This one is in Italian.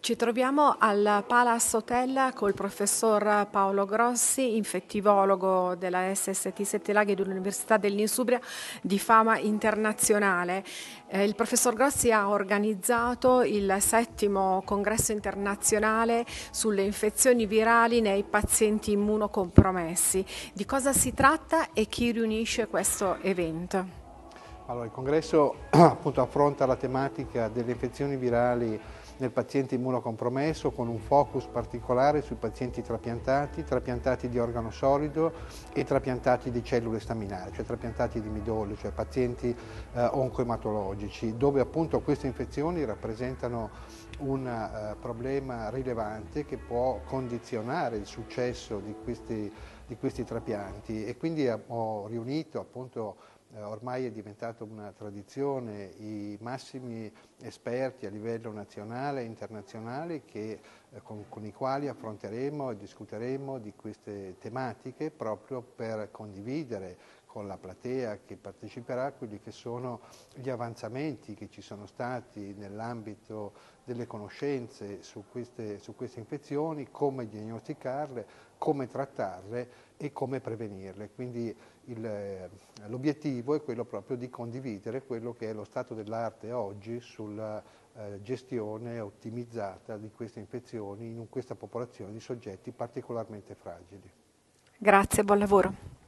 Ci troviamo al Palace Hotel col professor Paolo Grossi, infettivologo della SST Sette Laghi dell'Università dell'Insubria di fama internazionale. Il professor Grossi ha organizzato il 7° congresso internazionale sulle infezioni virali nei pazienti immunocompromessi. Di cosa si tratta e chi riunisce questo evento? Allora, il congresso appunto affronta la tematica delle infezioni virali nel paziente immunocompromesso con un focus particolare sui pazienti trapiantati di organo solido e trapiantati di cellule staminali, cioè trapiantati di midollo, cioè pazienti oncoematologici, dove appunto queste infezioni rappresentano un problema rilevante che può condizionare il successo di questi trapianti, e quindi ho riunito appunto ormai è diventata una tradizione, i massimi esperti a livello nazionale e internazionale con i quali affronteremo e discuteremo di queste tematiche proprio per condividere con la platea che parteciperà quelli che sono gli avanzamenti che ci sono stati nell'ambito delle conoscenze su queste infezioni, come diagnosticarle, come trattarle e come prevenirle. Quindi l'obiettivo è quello proprio di condividere quello che è lo stato dell'arte oggi sulla gestione ottimizzata di queste infezioni in questa popolazione di soggetti particolarmente fragili. Grazie, buon lavoro.